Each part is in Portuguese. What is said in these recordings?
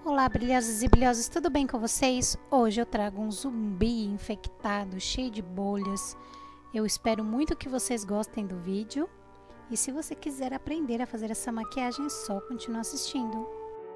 Olá, brilhosos e brilhosas, tudo bem com vocês? Hoje eu trago um zumbi infectado, cheio de bolhas. Eu espero muito que vocês gostem do vídeo. E se você quiser aprender a fazer essa maquiagem, é só continuar assistindo.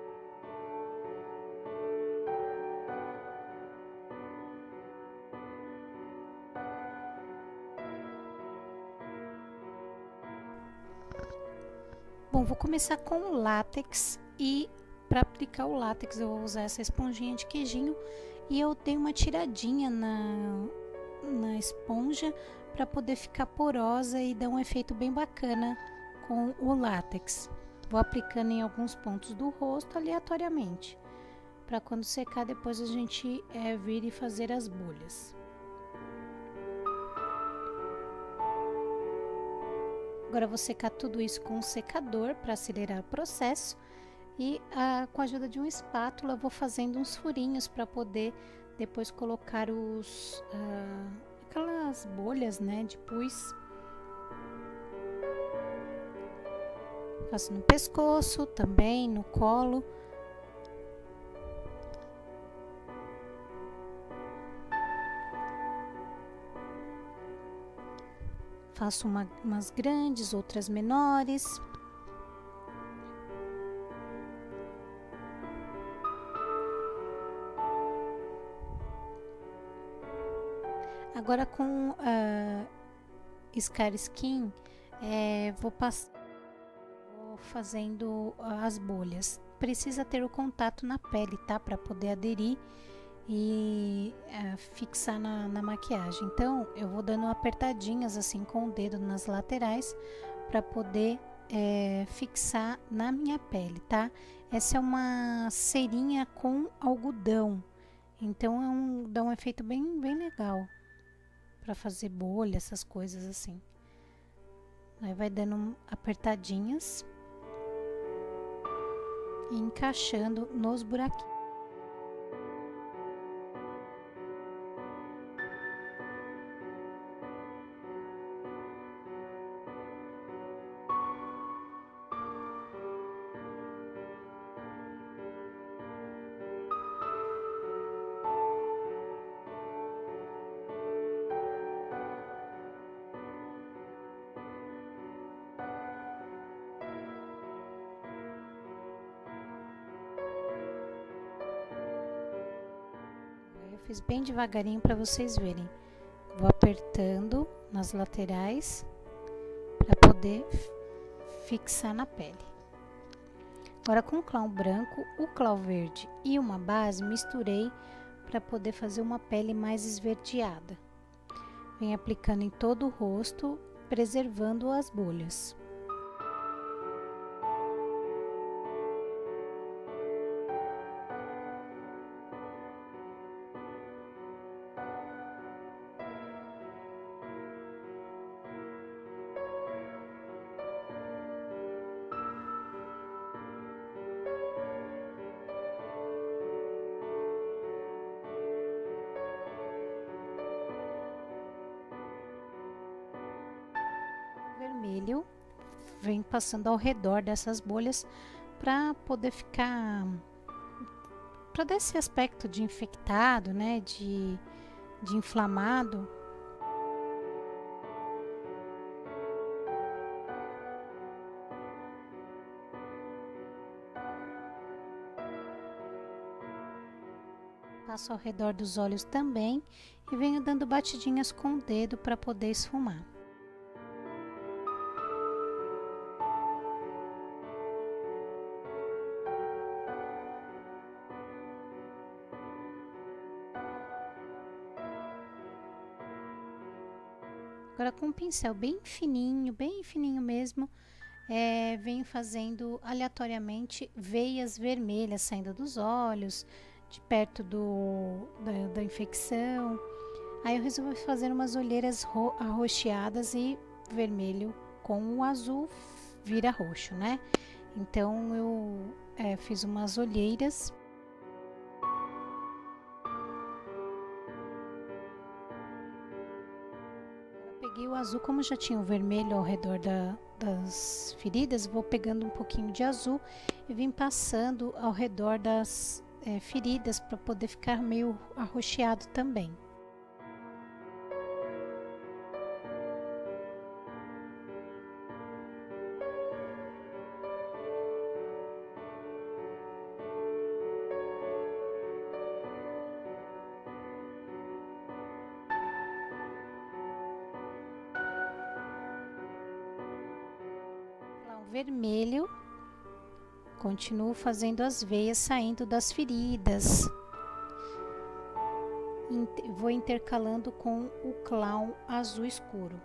Bom, vou começar com o látex e para aplicar o látex eu vou usar essa esponjinha de queijinho e eu dei uma tiradinha na esponja para poder ficar porosa e dar um efeito bem bacana com o látex. Vou aplicando em alguns pontos do rosto aleatoriamente, para quando secar depois a gente vir e fazer as bolhas. Agora eu vou secar tudo isso com um secador para acelerar o processo e com a ajuda de uma espátula eu vou fazendo uns furinhos para poder depois colocar aquelas bolhas, né, de pus. Faço no pescoço também, no colo. Faço umas grandes, outras menores. Agora com Scar Skin, vou fazendo as bolhas. Precisa ter o contato na pele, tá? Para poder aderir e fixar na maquiagem. Então eu vou dando apertadinhas assim com o dedo nas laterais para poder fixar na minha pele, tá? Essa é uma cerinha com algodão, então dá um efeito bem legal para fazer bolha, essas coisas assim. Aí vai dando apertadinhas e encaixando nos buraquinhos. Fiz bem devagarinho para vocês verem. Vou apertando nas laterais para poder fixar na pele. Agora com o clau branco, o clau verde e uma base misturei para poder fazer uma pele mais esverdeada. Venho aplicando em todo o rosto, preservando as bolhas. Vermelho, vem passando ao redor dessas bolhas para poder ficar, para dar esse aspecto de infectado, né, de inflamado. Passo ao redor dos olhos também e venho dando batidinhas com o dedo para poder esfumar. Agora com um pincel bem fininho mesmo, venho fazendo aleatoriamente veias vermelhas saindo dos olhos, de perto da infecção. Aí eu resolvi fazer umas olheiras arroxeadas e vermelho com o azul vira roxo, né? Então eu fiz umas olheiras. Peguei o azul, como já tinha o vermelho ao redor das feridas, vou pegando um pouquinho de azul e vim passando ao redor das feridas para poder ficar meio arroxeado também. Vermelho, continuo fazendo as veias saindo das feridas, vou intercalando com o clown azul escuro.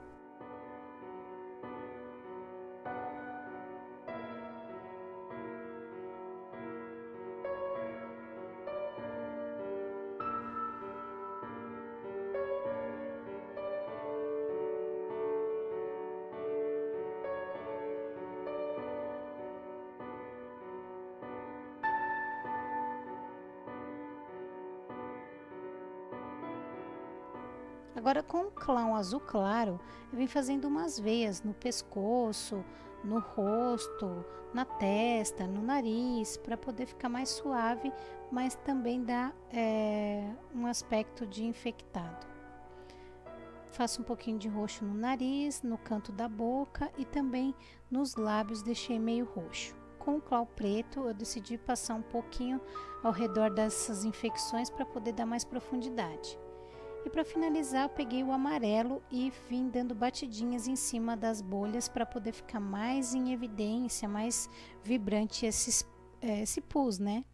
Agora com o clown azul claro, eu vim fazendo umas veias no pescoço, no rosto, na testa, no nariz, para poder ficar mais suave, mas também dar um aspecto de infectado. Faço um pouquinho de roxo no nariz, no canto da boca e também nos lábios deixei meio roxo. Com o clown preto eu decidi passar um pouquinho ao redor dessas infecções para poder dar mais profundidade. E para finalizar, eu peguei o amarelo e vim dando batidinhas em cima das bolhas para poder ficar mais em evidência, mais vibrante esse pus, né?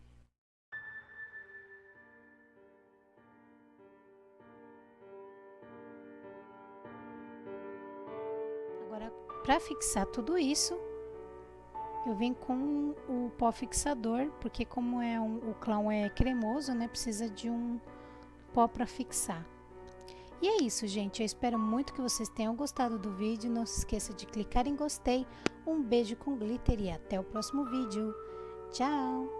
Agora, para fixar tudo isso, eu vim com o pó fixador, porque como o clown é cremoso, né? Precisa de um pó para fixar. E é isso, gente. Eu espero muito que vocês tenham gostado do vídeo. Não se esqueça de clicar em gostei. Um beijo com glitter e até o próximo vídeo. Tchau!